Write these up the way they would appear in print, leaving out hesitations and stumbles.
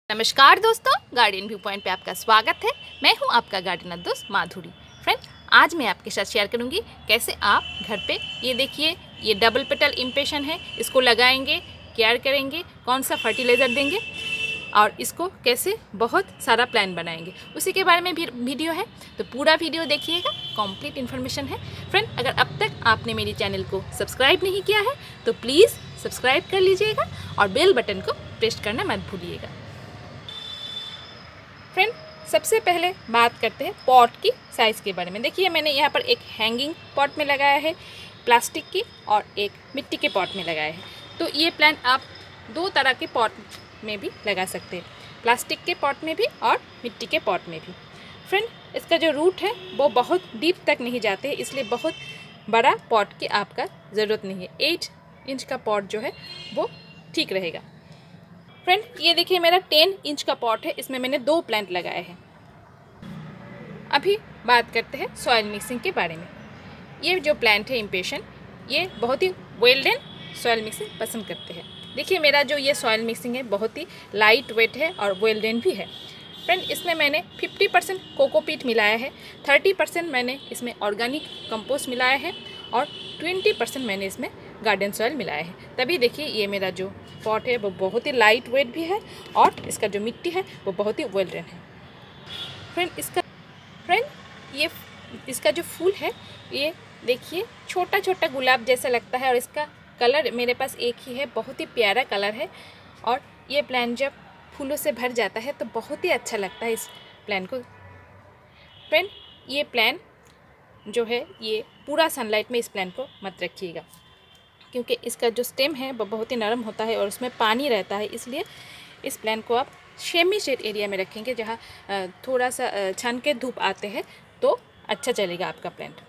नमस्कार दोस्तों, garden view point पे आपका स्वागत है। मैं हूं आपका गार्डनर दोस्त माधुरी। फ्रेंड, आज मैं आपके साथ शेयर करूंगी कैसे आप घर पे ये देखिए, ये डबल पेटल इम्प्रेशन है, इसको लगाएंगे, केयर करेंगे, कौन सा फर्टिलाइज़र देंगे और इसको कैसे बहुत सारा प्लान बनाएंगे, उसी के बारे में भी वीडियो है। तो पूरा वीडियो देखिएगा, कंप्लीट इन्फॉर्मेशन है। फ्रेंड, अगर अब तक आपने मेरी चैनल को सब्सक्राइब नहीं किया है तो प्लीज़ सब्सक्राइब कर लीजिएगा और बेल बटन को प्रेस करना मत भूलिएगा। फ्रेंड, सबसे पहले बात करते हैं पॉट की साइज़ के बारे में। देखिए, मैंने यहाँ पर एक हैंगिंग पॉट में लगाया है प्लास्टिक की और एक मिट्टी के पॉट में लगाया है। तो ये प्लांट आप दो तरह के पॉट में भी लगा सकते हैं, प्लास्टिक के पॉट में भी और मिट्टी के पॉट में भी। फ्रेंड, इसका जो रूट है वो बहुत डीप तक नहीं जाते हैं, इसलिए बहुत बड़ा पॉट की आपका ज़रूरत नहीं है। 8 इंच का पॉट जो है वो ठीक रहेगा। फ्रेंड, ये देखिए मेरा 10 इंच का पॉट है, इसमें मैंने 2 प्लांट लगाए हैं। अभी बात करते हैं सॉइल मिक्सिंग के बारे में। ये जो प्लांट है इम्पेशन, ये बहुत ही वेल डन सॉइल मिक्सिंग पसंद करते हैं। देखिए, मेरा जो ये सॉइल मिक्सिंग है बहुत ही लाइट वेट है और वेल डन भी है। फ्रेंड, इसमें मैंने 50% कोकोपीट मिलाया है, 30% मैंने इसमें ऑर्गेनिक कंपोस्ट मिलाया है और 20% मैंने इसमें गार्डन सॉइल मिलाया है। तभी देखिए ये मेरा जो पॉट है वो बहुत ही लाइट वेट भी है और इसका जो मिट्टी है वो बहुत ही वेल डन है। फ्रेंड, ये इसका जो फूल है ये देखिए छोटा छोटा गुलाब जैसा लगता है और इसका कलर मेरे पास एक ही है, बहुत ही प्यारा कलर है। और ये प्लांट जब फूलों से भर जाता है तो बहुत ही अच्छा लगता है इस प्लांट को। फ्रेंड, ये प्लांट जो है ये पूरा सनलाइट में इस प्लांट को मत रखिएगा, क्योंकि इसका जो स्टेम है वो बहुत ही नरम होता है और उसमें पानी रहता है। इसलिए इस प्लांट को आप सेमी शेड एरिया में रखेंगे, जहाँ थोड़ा सा छन के धूप आते हैं तो अच्छा चलेगा आपका प्लांट।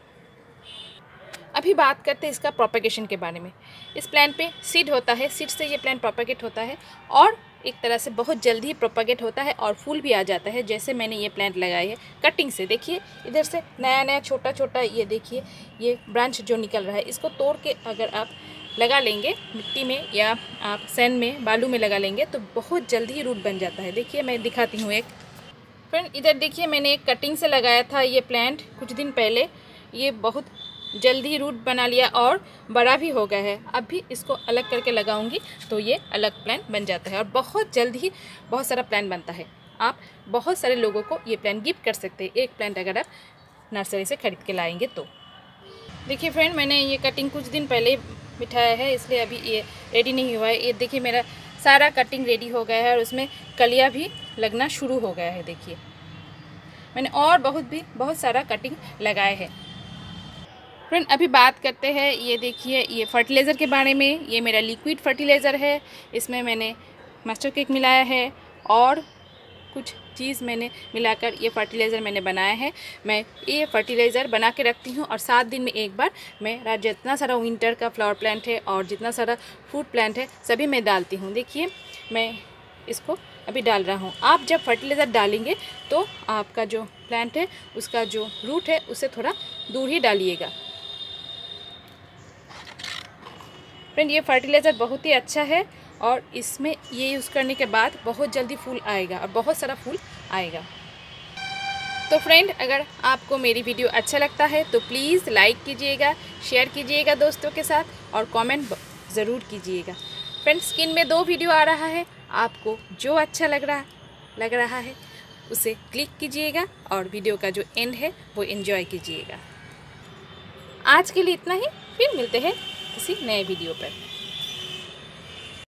अभी बात करते हैं इसका प्रोपेगेशन के बारे में। इस प्लांट पे सीड होता है, सीड से ये प्लांट प्रोपेगेट होता है और एक तरह से बहुत जल्दी ही प्रोपेगेट होता है और फूल भी आ जाता है। जैसे मैंने ये प्लांट लगाई है कटिंग से, देखिए इधर से नया नया छोटा छोटा ये देखिए ये ब्रांच जो निकल रहा है, इसको तोड़ के अगर आप लगा लेंगे मिट्टी में या आप सैंड में बालू में लगा लेंगे तो बहुत जल्दी ही रूट बन जाता है। देखिए मैं दिखाती हूँ एक। फ्रेंड, इधर देखिए मैंने एक कटिंग से लगाया था ये प्लांट कुछ दिन पहले, ये बहुत जल्दी रूट बना लिया और बड़ा भी हो गया है। अब भी इसको अलग करके लगाऊंगी तो ये अलग प्लांट बन जाता है और बहुत जल्द ही बहुत सारा प्लांट बनता है। आप बहुत सारे लोगों को ये प्लांट गिफ्ट कर सकते हैं, एक प्लांट अगर आप नर्सरी से खरीद के लाएंगे तो। देखिए फ्रेंड, मैंने ये कटिंग कुछ दिन पहले बिठाया है, इसलिए अभी ये रेडी नहीं हुआ है। ये देखिए मेरा सारा कटिंग रेडी हो गया है और उसमें कलियाँ भी लगना शुरू हो गया है। देखिए मैंने और बहुत सारा कटिंग लगाए हैं। फ्रेंड, अभी बात करते हैं ये देखिए ये फर्टिलाइज़र के बारे में। ये मेरा लिक्विड फर्टिलाइज़र है, इसमें मैंने मास्टर केक मिलाया है और कुछ चीज़ मैंने मिलाकर ये फर्टिलाइज़र मैंने बनाया है। मैं ये फर्टिलाइज़र बना के रखती हूँ और 7 दिन में एक बार मेरा जितना सारा विंटर का फ्लावर प्लांट है और जितना सारा फ्रूट प्लांट है सभी मैं डालती हूँ। देखिए मैं इसको अभी डाल रहा हूँ। आप जब फर्टिलाइज़र डालेंगे तो आपका जो प्लांट है उसका जो रूट है उसे थोड़ा दूर ही डालिएगा। फ्रेंड, ये फर्टिलाइज़र बहुत ही अच्छा है और इसमें ये यूज़ करने के बाद बहुत जल्दी फूल आएगा और बहुत सारा फूल आएगा। तो फ्रेंड, अगर आपको मेरी वीडियो अच्छा लगता है तो प्लीज़ लाइक कीजिएगा, शेयर कीजिएगा दोस्तों के साथ और कमेंट ज़रूर कीजिएगा। फ्रेंड, स्क्रीन में 2 वीडियो आ रहा है, आपको जो अच्छा लग रहा है उसे क्लिक कीजिएगा और वीडियो का जो एंड है वो एंजॉय कीजिएगा। आज के लिए इतना ही, फिर मिलते हैं किसी नए वीडियो पर।